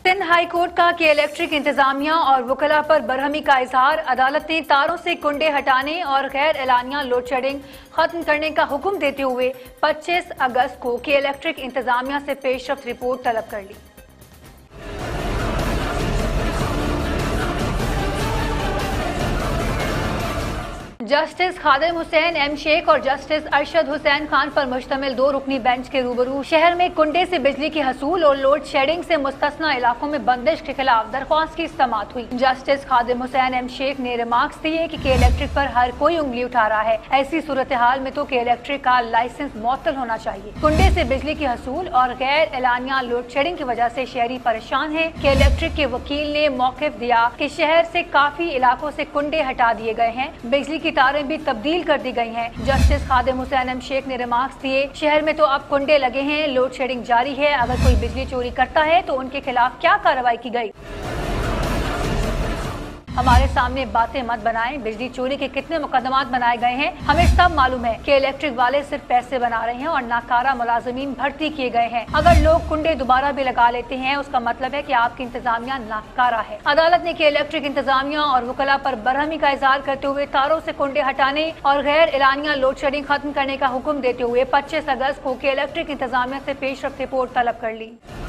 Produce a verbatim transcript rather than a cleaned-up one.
Sindh high court का कि electric इंतजामिया और वकला पर बरहमी का इजहार। अदालत ने तारों से कुंडे हटाने और गैर एलानिया लोड शेडिंग खत्म करने का हुक्म देते हुए पच्चीस अगस्त को कि इलेक्ट्रिक इंतजामिया से पेशरफ्त रिपोर्ट तलब कर ली। जस्टिस खादिम हुसैन एम शेख और जस्टिस अरशद हुसैन खान पर मुश्तमिल दो रुकनी बेंच के रूबरू शहर में कुंडे से बिजली की हसूल और लोड शेडिंग से मुस्तस्ना इलाकों में बंदिश के खिलाफ दरख्वास्त की समाअत हुई। जस्टिस खादिम हुसैन एम शेख ने रिमार्क्स दिए कि के इलेक्ट्रिक पर हर कोई उंगली उठा रहा है। ऐसी सूरत हाल में तो के इलेक्ट्रिक का लाइसेंस मुअत्तल होना चाहिए। कुंडे से बिजली की हसूल और गैर एलानिया लोड शेडिंग की वजह से शहरी परेशान है। के इलेक्ट्रिक के वकील ने मौक़िफ़ दिया कि शहर से काफी इलाकों से कुंडे हटा दिए गए हैं, बिजली की तारें भी तब्दील कर दी गई हैं। जस्टिस खादिम हुसैन एम शेख ने रिमार्क्स दिए, शहर में तो अब कुंडे लगे हैं, लोड शेडिंग जारी है। अगर कोई बिजली चोरी करता है तो उनके खिलाफ क्या कार्रवाई की गई? हमारे सामने बातें मत बनाएं। बिजली चोरी के कितने मुकदमात बनाए गए हैं हमें सब मालूम है कि इलेक्ट्रिक वाले सिर्फ पैसे बना रहे हैं और नाकारा मुलाजिमीन भर्ती किए गए हैं। अगर लोग कुंडे दोबारा भी लगा लेते हैं उसका मतलब है कि आपकी इंतजामिया नाकारा है। अदालत ने कि इलेक्ट्रिक इंतजामिया और वकला पर बरहमी का इजहार करते हुए तारों से कुंडे हटाने और गैर एलानिया लोड शेडिंग खत्म करने का हुक्म देते हुए पच्चीस अगस्त को कि इलेक्ट्रिक इंतजामिया से पेशरफ्त रिपोर्ट तलब कर ली।